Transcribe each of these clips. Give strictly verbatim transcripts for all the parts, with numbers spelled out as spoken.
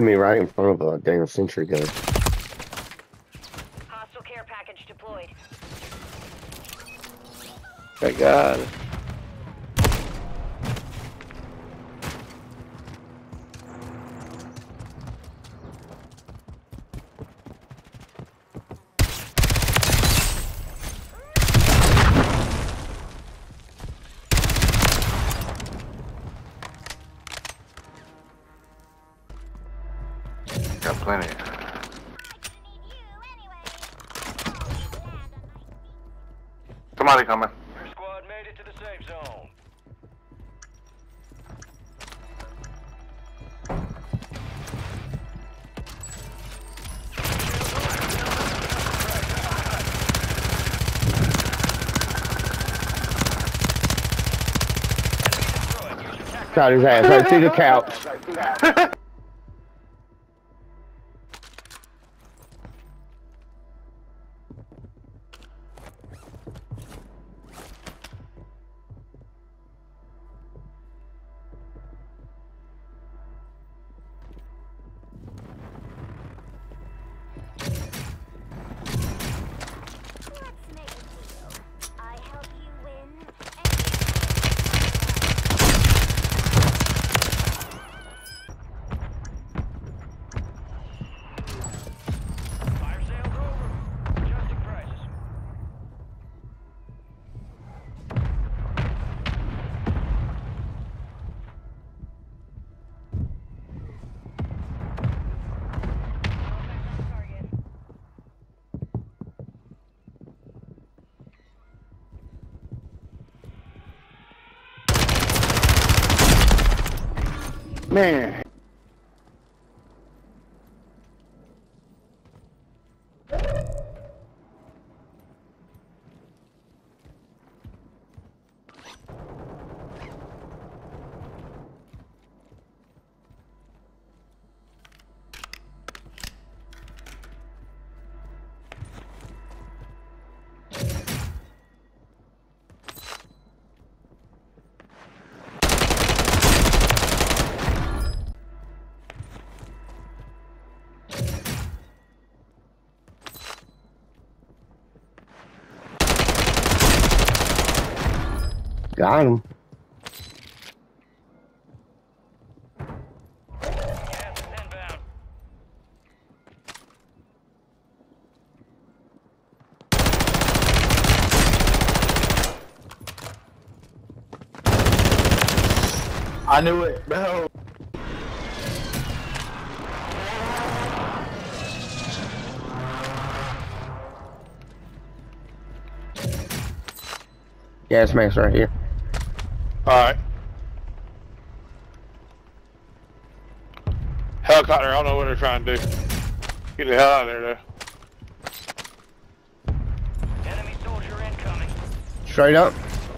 me right in front of a damn sentry gun. Hostile care package deployed. Thank God. Got plenty. Somebody coming. Your squad made it to the safe zone. Shot his ass right through the couch. Fire sales over. Adjusting prices. Man. Got him. Gas is inbound. I knew it. No. Gas mask right here. Alright. Helicopter, I don't know what they're trying to do. Get the hell out of there, though. Enemy soldier incoming. Straight up.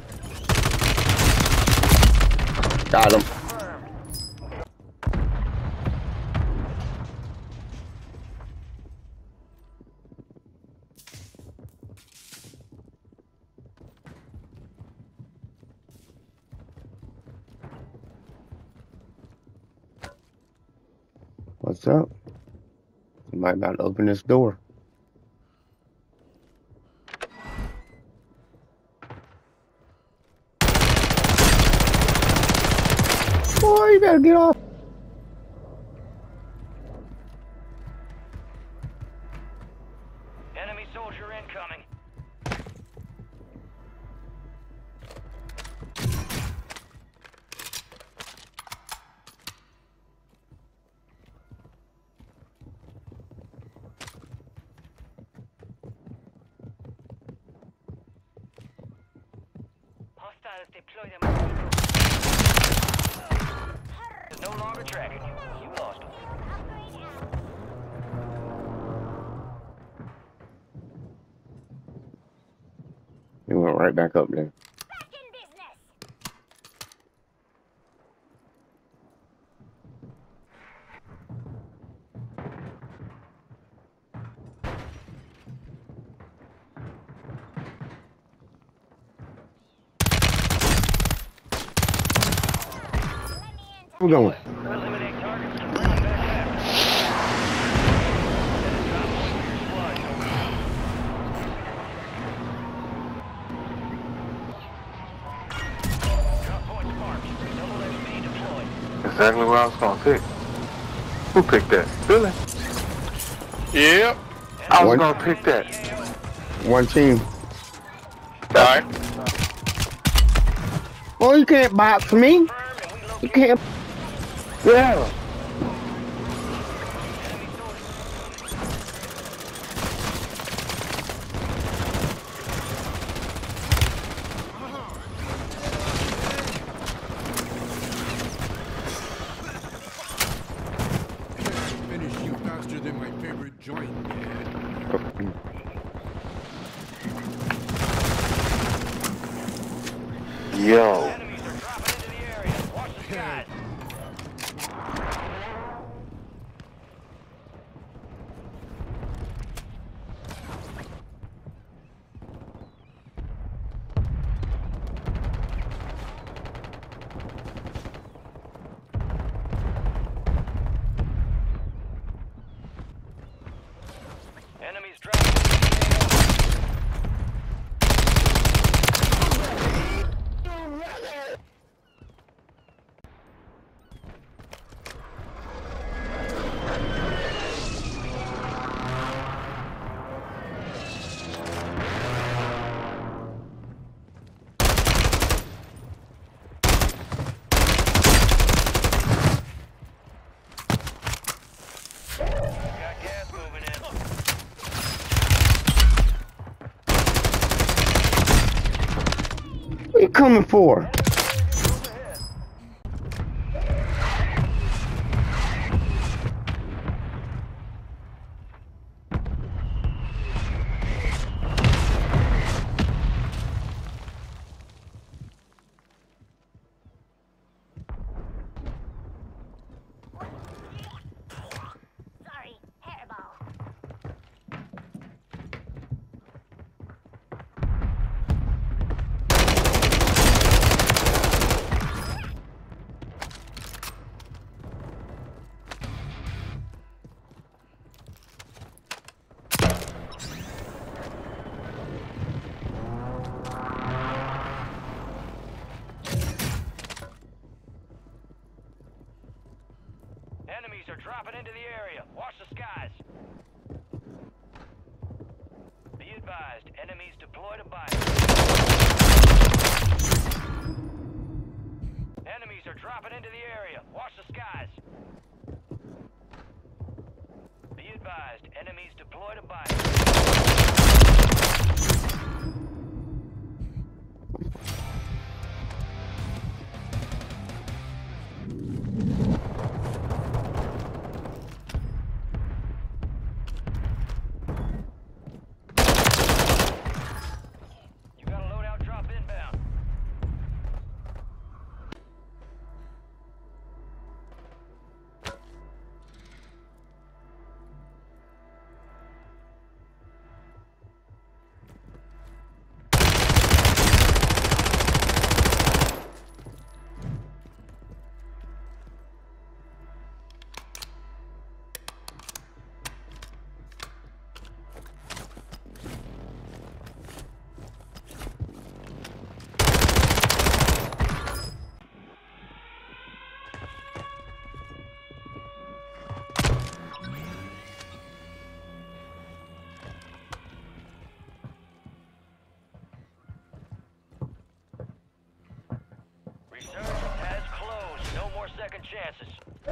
Got him. Confirmed. What's up? Somebody about to open this door. Boy, you better get off. Enemy soldier incoming. Hostiles deploy them. No longer tracking you. You lost them. He went right back up there. Back in business. We're going. Eliminate targets and bring them back after. exactly what I was gonna pick. Who picked that? Billy? Yep. I was One. gonna pick that. One team. Alright. Oh, you can't box me. You can't. Yeah. Finish you faster than my favorite joint, Dad. Yo. Enemies are dropping into the area. Watch the skies. Enemies dropping into the got gas moving in. What you coming for? Sorry, hairball. Enemies are dropping into the area. Watch the skies. Be advised, enemies deployed a bind. Enemies are dropping into the area. Watch the skies. Be advised, enemies deployed a bind. You got a loadout drop inbound. Resurgence has closed. No more second chances.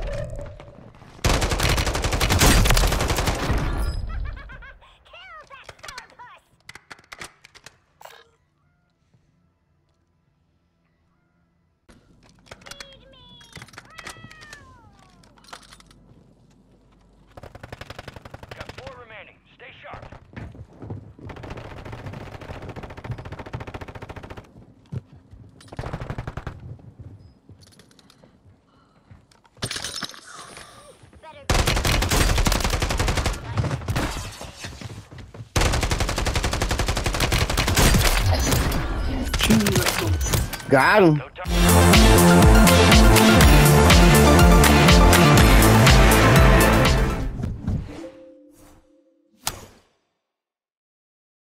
Kill that sourpuss! Feed me! Got four remaining. Stay sharp. Better Got him. No time.